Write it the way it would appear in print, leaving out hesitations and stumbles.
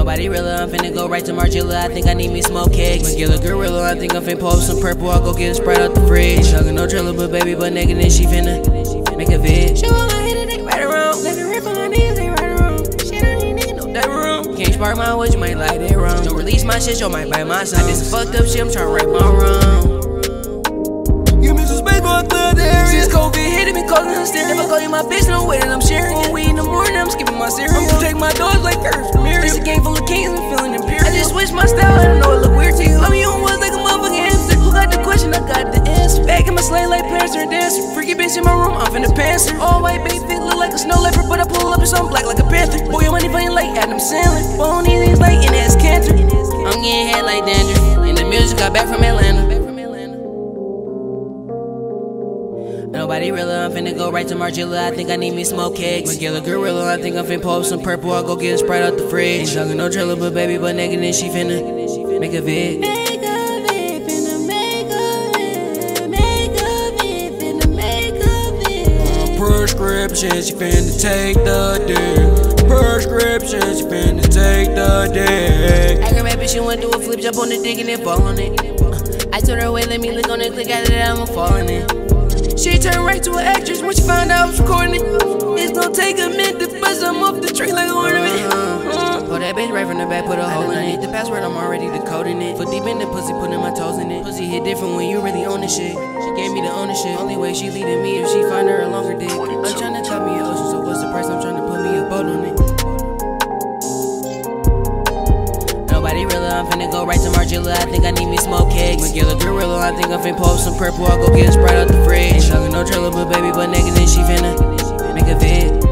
Nobody realer, I'm finna go right to Margiela. I think I need me smoke cakes. Margiela gorilla, I think I'm finna pull up some purple. I'll go get a Sprite out the fridge. Chugging no trailer, but baby, but naked, then she finna make a vid. Show on my head and they right around. Let it rip on my knees, they right around. Shit, I ain't nigga, no that room. Can't spark my words, you might like it wrong. Don't release my shit, you might bite my song. This is fucked up shit, I'm tryna right my wrong. Give me some space, boy, clear the area. Since COVID hitting me, causing hysteria. If I call you my bitch, no way that I'm sharing. On weed in the morning, I'm skipping my cereal. I'm protect my dogs like curves from here. It's a game full of kings, I'm feeling imperial. I just switched my style, I don't know it look weird to you. I mean, you was like a motherfucking hamster. Who got the question, I got the answer. Back in my sleigh like Pastor and Dancer. Freaky bitch in my room, I'm finna pants her. All white baby fit look like a snow leopard, but I pull up and something black like a panther. Boy, your money funny like Adam Sandler. Boy, these things like in ass cancer. I'm getting head like dandruff. And the music got back from Atlanta. Nobody realer, I'm finna go right to Margiela. I think I need me smoke cakes. Margiela gorilla, I think I'm finna pull up some purple. I'll go get a Sprite out the fridge. Ain't chugging no trailer, but baby, but naked, then she finna make a vid. Make a vid, finna make a vid. Make a vid, finna make a vid. Prescription, she finna take the dick. Prescription, she finna take the dick. Aggravated bitch, she went through a flip, jump on the dick and then fall on it. I told her, wait, let me lick on it, click out of that, I'ma fall in it. She turned right to an actress when she found out I was recording it. It's gonna take a minute to bust I'm off the tree like an ornament. Pull that bitch right from the back, put a hole in it. The password, I'm already decoding it. Foot deep in the pussy, putting my toes in it. Pussy hit different when you really own the shit. She gave me the ownership. Only way she leading me if she find her a longer dick. I'm tryna top me an ocean, so what's the price? I'm tryna put me a boat on it. Nobody realer, I'm finna go right to Margiela. I think I need me smoke cakes. Margiela gorilla, I think I'm finna pull up some purple. I'll go get a Sprite out the fridge. Ain't chugging no trailer, but baby, but naked, then she finna make a vid.